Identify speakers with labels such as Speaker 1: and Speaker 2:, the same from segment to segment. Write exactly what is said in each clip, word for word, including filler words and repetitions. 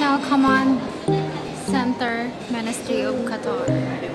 Speaker 1: National Command Center, Ministry of Qatar.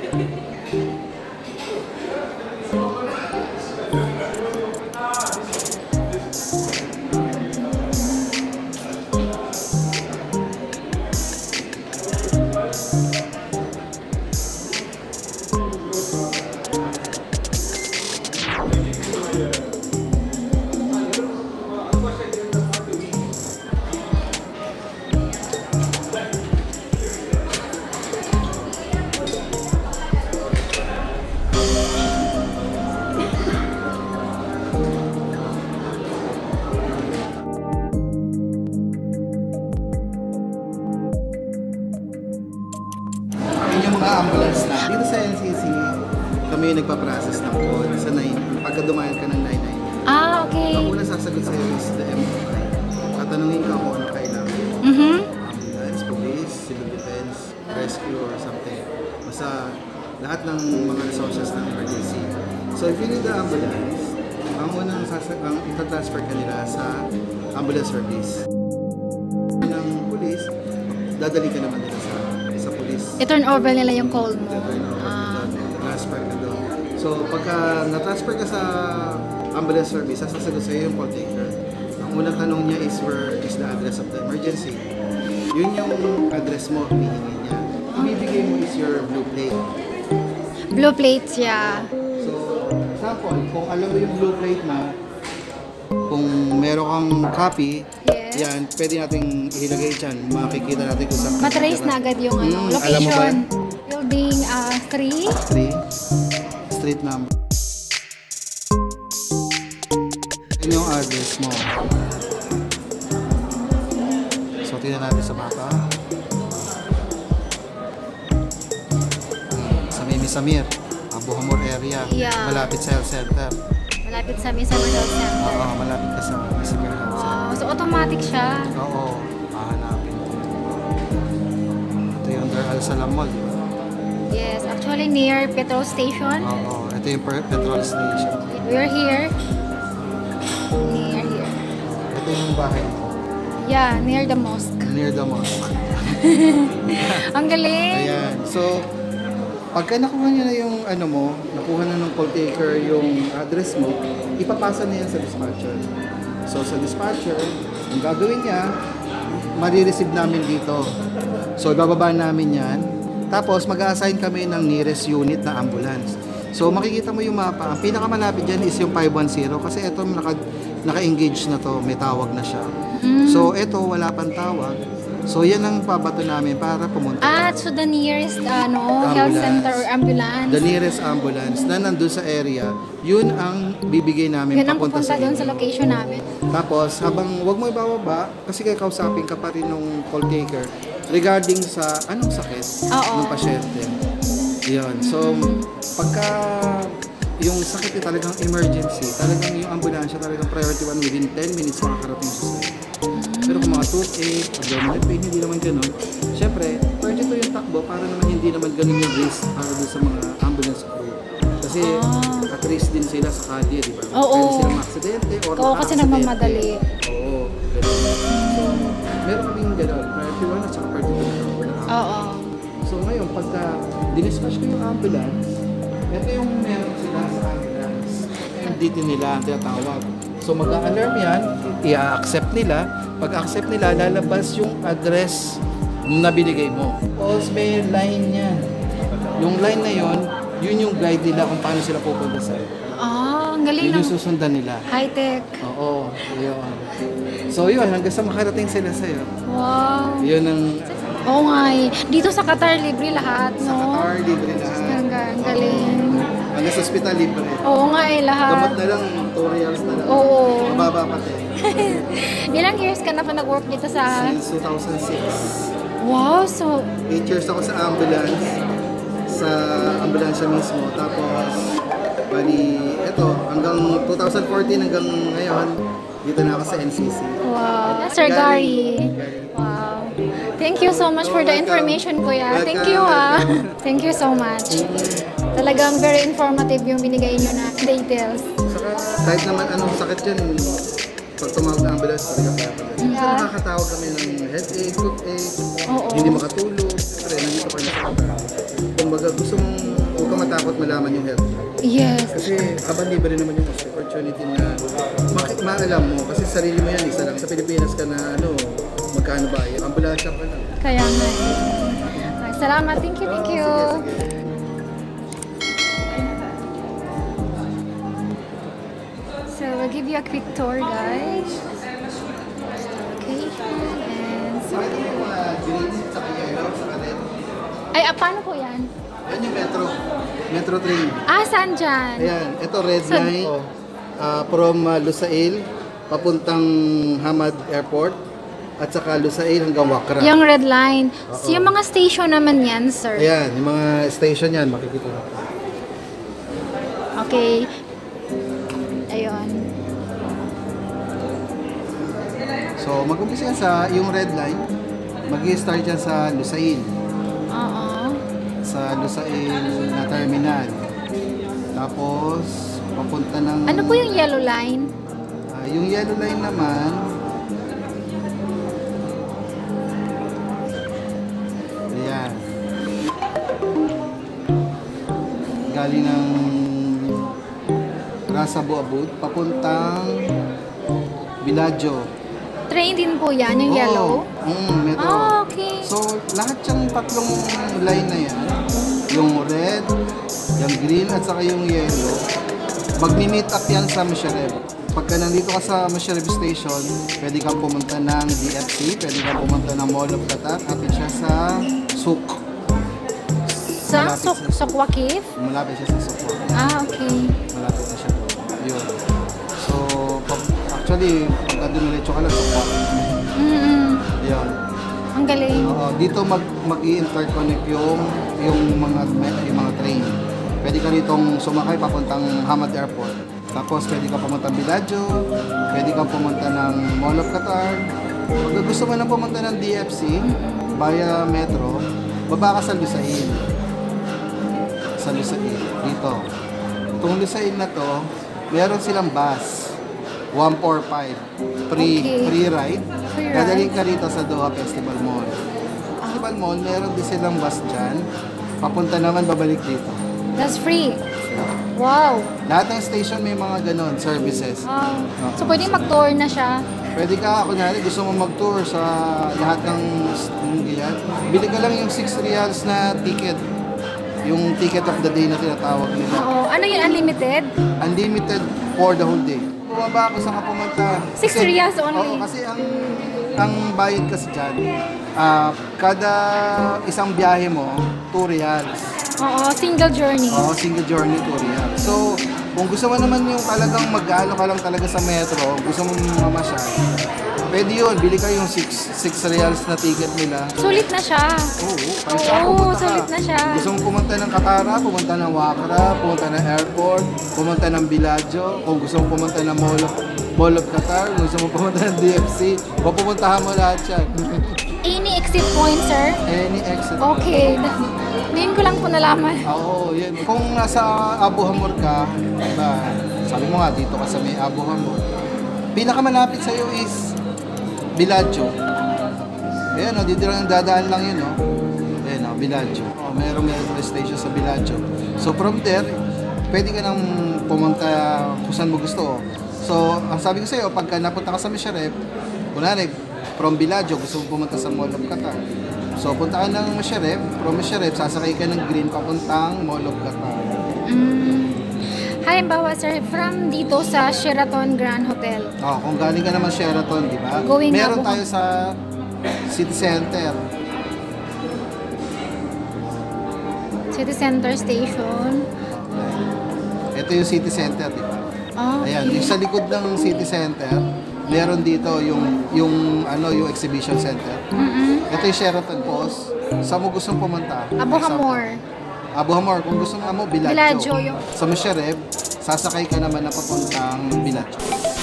Speaker 2: Ambulance na. Dito sa N C C, kami yung nagpa-process ng code sa nine. Pagka dumayan ka ng nine nine.
Speaker 1: Ah, okay.
Speaker 2: Ang una sasagot sa'yo is the M O I. Tatanungin ka kung ano kailangan.
Speaker 1: Mm-hmm.
Speaker 2: Ambulance, police, civil defense, rescue or something. Basta lahat ng mga resources ng emergency. So if you need the ambulance, ang unang sasag ang itatransfer ka nila sa ambulance service. Ng police, dadali ka naman nila sa sa police.
Speaker 1: I-turn over nila yung call mo.
Speaker 2: I-turn over
Speaker 1: Ah.
Speaker 2: transfer ka doon. So pagka na-transfer ka sa ambulance service, sasagot sa'yo yung call taker. Ang unang tanong niya is where is the address of the emergency. Yun yung address mo, hinihingi niya. Ang bibigay mo is your blue plate.
Speaker 1: Blue plates, yeah.
Speaker 2: So, example, kung alam mo yung blue plate na, kung meron kang copy,
Speaker 1: Yes.
Speaker 2: yan, pwede nating ilagay dyan. Makikita natin kung saan.
Speaker 1: Matrace na agad yung ano,
Speaker 2: Hmm, alam mo ba
Speaker 1: location.
Speaker 2: yan?
Speaker 1: Building three.
Speaker 2: three. Street number. Yan yung address mo. So, tingnan natin sa mapa. Sa Mimi Samir, Abu Hamur area.
Speaker 1: Yeah.
Speaker 2: Malapit sa health center.
Speaker 1: Malapit sa Misa Health Center.
Speaker 2: Oo, malapit ka sa Mimi Samir health center.
Speaker 1: Wow, so automatic siya.
Speaker 2: Oo, hahanapin. Ito yung Dar Al Salam Mall, di ba?
Speaker 1: Yes, actually near petrol station.
Speaker 2: Oo, ito yung per- petrol station.
Speaker 1: We're here. Near here.
Speaker 2: Ito yung bahay mo.
Speaker 1: Yeah, near the mosque.
Speaker 2: Near the mosque.
Speaker 1: Ang galing.
Speaker 2: Ayan. So, pagka nakuha niya na yung ano mo, nakuha na ng call taker yung address mo, ipapasa niya yan sa dispatcher. So, sa dispatcher, ang gagawin niya, marireceive namin dito. So, ibababa namin yan. Tapos, mag-a-assign kami ng nearest unit na ambulance. So, makikita mo yung mapa. Ang pinakamalapit dyan is yung five one zero kasi ito naka, naka-engage na to, may tawag na siya.
Speaker 1: Mm.
Speaker 2: So, ito wala pang tawag. So, yan ang pabato namin para pumunta.
Speaker 1: Ah, so the nearest ano, health
Speaker 2: Ambulance.
Speaker 1: center or ambulance.
Speaker 2: The nearest ambulance na nandun sa area, yun ang bibigay namin
Speaker 1: Yun ang
Speaker 2: papunta
Speaker 1: pupunta
Speaker 2: sa
Speaker 1: doon sa
Speaker 2: inyo.
Speaker 1: location namin.
Speaker 2: Tapos, habang wag mo ibababa, kasi kaya kausapin ka pa rin ng call taker regarding sa anong sakit
Speaker 1: Oo.
Speaker 2: ng pasyente. Yun. So, pagka yung sakit ay talagang emergency, talagang yung ambulansya talagang priority one within ten minutes makakarating sa sa'yo. Pero kung mga toothache, abdominal pain, hindi naman ganun. Siyempre, priority two yung takbo para naman hindi naman ganun yung risk para doon sa mga ambulance crew. Kasi
Speaker 1: Ah.
Speaker 2: at risk din sila sa kalye, di ba?
Speaker 1: Oo.
Speaker 2: Pwede silang ma-aksidente or
Speaker 1: Oo, kasi
Speaker 2: maka-aksidente.
Speaker 1: nagmamadali.
Speaker 2: Oo, ganun. So, meron kaming ganun. Priority one at saka priority two na ambulance.
Speaker 1: Oo.
Speaker 2: So ngayon, pagka dinispatch ko yung ambulance, ito yung meron sila sa ambulance. Yung D T nila ang tinatawag. So mag-a-alarm yan, i-accept nila. Pag-accept nila, lalabas yung address na binigay mo. Tapos may line yan. Yung line na yon, yun yung guide nila kung paano sila pupunta sa'yo.
Speaker 1: Ah, ang galing
Speaker 2: Yun
Speaker 1: ng
Speaker 2: yung susundan nila.
Speaker 1: high-tech.
Speaker 2: Oo, yun. So yun, hanggang sa makarating sila sa'yo.
Speaker 1: Wow.
Speaker 2: Yun ang
Speaker 1: Oo nga eh. Dito sa Qatar, libre lahat, no?
Speaker 2: sa Qatar, libre lahat.
Speaker 1: Ang, ga- ang galing.
Speaker 2: Hanggang sa hospital, libre.
Speaker 1: Oo nga eh, lahat.
Speaker 2: Gamot na lang, two reals na lang.
Speaker 1: Oo.
Speaker 2: Mababa pati.
Speaker 1: Ilang years ka na pa nag-work dito sa...
Speaker 2: Since two thousand six.
Speaker 1: Wow, so...
Speaker 2: eight years ako sa ambulance. Sa ambulansya mismo. Tapos, bali, eto, hanggang two thousand fourteen hanggang ngayon, dito na ako sa N C C.
Speaker 1: Wow. Sir Gary. Wow. Thank you so much for the information, Kuya. Thank you, ha. Thank you so much. Talagang very informative yung binigay niyo na details.
Speaker 2: Saka, kahit naman anong sakit yun, pag tumawag ng ambulance, talaga kaya pala. Minsan
Speaker 1: Yeah.
Speaker 2: nakakatawag kami ng headache, toothache,
Speaker 1: Oo.
Speaker 2: hindi makatulog. Siyempre, nandito ka na sa Qatar. Kung baga gusto mong huwag ka matakot malaman yung health.
Speaker 1: Yes.
Speaker 2: Kasi habang libre naman yung opportunity na mak- maalam mo. Kasi sarili mo yan, isa lang. Sa Pilipinas ka na ano, magkano ba? Yung ambulansya pa lang.
Speaker 1: Kaya nga eh. Ay, salamat. Thank you, thank you.
Speaker 2: Oh, sige, sige.
Speaker 1: So, we'll give you a quick tour, guys. Location and so...
Speaker 2: Bakit yung mga green sa yellow, sa red?
Speaker 1: Ay, ah, paano po yan?
Speaker 2: Yan yung metro. Metro train.
Speaker 1: Ah, saan dyan?
Speaker 2: Ayan, ito red
Speaker 1: Saan?
Speaker 2: line uh, from uh, Lusail papuntang Hamad Airport at saka Lusail hanggang Wakra.
Speaker 1: Yung red line. So, yung mga station naman yan, sir.
Speaker 2: Ayan, yung mga station yan, makikita mo.
Speaker 1: Okay. Ayun.
Speaker 2: So, mag-umpisa yan sa yung red line. Mag-i-start yan sa Lusail.
Speaker 1: Oo.
Speaker 2: Sa Lusail na terminal. Tapos, papunta ng...
Speaker 1: Ano po yung yellow line?
Speaker 2: Ah, yung yellow line naman, ayan. Galing ng Rasa Buabud, papuntang Villaggio.
Speaker 1: Train din po yan, yung
Speaker 2: Oo.
Speaker 1: yellow?
Speaker 2: Mm, metro.
Speaker 1: Ah, okay.
Speaker 2: So, lahat yung tatlong line na yan, yung red, yung green, at saka yung yellow, magmi-meet up yan sa Mashareb. Pagka nandito ka sa Mashareb Station, pwede kang pumunta ng D F C, pwede kang pumunta ng Mall of Qatar, at siya sa Souk.
Speaker 1: Sa
Speaker 2: Malapit
Speaker 1: Sok
Speaker 2: sa-
Speaker 1: Sokwakif?
Speaker 2: Malapit siya sa Souk.
Speaker 1: Ah, okay.
Speaker 2: Malapit na siya doon. Yun. So, pag- actually, pagka dumiretso ka lang sa Souk.
Speaker 1: Mm-mm.
Speaker 2: Yun.
Speaker 1: Ang galing.
Speaker 2: Oo, dito mag mag-i-interconnect yung yung mga yung mga train. Pwede ka ditong sumakay papuntang Hamad Airport. Tapos pwede ka pumunta ng Villaggio, pwede ka pumunta ng Mall of Qatar. Pag gusto mo na pumunta ng D F C via metro, baba ka sa Lusail. Sa Lusail dito. Itong Lusail na to, meron silang bus. one forty-five. Free,
Speaker 1: Okay.
Speaker 2: free ride.
Speaker 1: Free
Speaker 2: Dadaling
Speaker 1: ride.
Speaker 2: ka rito sa Doha Festival Mall. Festival Mall, meron din silang bus dyan. Papunta naman, babalik dito.
Speaker 1: That's free. Wow.
Speaker 2: Lahat ng station may mga ganon, services.
Speaker 1: Ah. So, pwedeng mag-tour na siya.
Speaker 2: Pwede ka, kunyari, gusto mo mag-tour sa lahat ng ng yan. Bili ka lang yung six reals na ticket. Yung ticket of the day na tinatawag nila.
Speaker 1: Oo. Ano yun? Unlimited?
Speaker 2: Unlimited for the whole day. Bumaba ako sa kapumunta.
Speaker 1: Six reals only?
Speaker 2: Oo, kasi ang ang bayad kasi dyan, ah, kada isang biyahe mo, two reals.
Speaker 1: Oo. Single journey.
Speaker 2: Oo, single journey, two reals. So, kung gusto mo naman yung talagang mag-ano ka lang talaga sa metro, gusto mo mamasyal, pwede yun, bili ka yung six reals na ticket nila.
Speaker 1: Sulit na siya.
Speaker 2: Oo, kahit saan
Speaker 1: Oo,
Speaker 2: pumunta ka.
Speaker 1: sulit na siya.
Speaker 2: Gusto mo pumunta ng Qatar, pumunta ng Wakra, pumunta ng airport, pumunta ng Villaggio, kung gusto mo pumunta ng Mall of, Mall of Qatar, kung gusto mo pumunta ng D F C, pupuntahan mo lahat yan.
Speaker 1: Any exit point, sir?
Speaker 2: Any exit.
Speaker 1: Okay. Ngayon ko lang po nalaman.
Speaker 2: Oo, yun. Kung nasa Abu Hamur ka, diba, sabi mo nga dito ka sa may Abu Hamur, pinakamalapit sa'yo is Villaggio. Ayan o, dito lang dadaan lang yun o. Ayan o, Villaggio. O, merong metro station sa Villaggio. So from there, pwede ka nang pumunta kung saan mo gusto. So, ang sabi ko sa'yo, pagka napunta ka sa Mashareb, kunwari, from Villaggio, gusto mo pumunta sa Mall of Qatar. So, punta ka ng Mashareb, from Mashareb, sasakay ka ng green papuntang Mall of Qatar.
Speaker 1: Mm. Halimbawa, sir, from dito sa Sheraton Grand Hotel.
Speaker 2: Oh, kung galing ka naman Sheraton, di ba?
Speaker 1: Going
Speaker 2: Meron
Speaker 1: na po.
Speaker 2: tayo sa City Center.
Speaker 1: City Center Station.
Speaker 2: Ito yung City Center, di ba?
Speaker 1: Oh,
Speaker 2: Ayan, yung sa likod ng City Center, meron dito yung yung ano, yung exhibition center.
Speaker 1: Mm-mm.
Speaker 2: Ito yung Sheraton Post. Saan mo gustong pumunta?
Speaker 1: Abu Hamor.
Speaker 2: Abu Hamor. Kung gusto mo, Villaggio.
Speaker 1: Villaggio yung...
Speaker 2: Sa Mashareb, sasakay ka naman na papuntang Villaggio.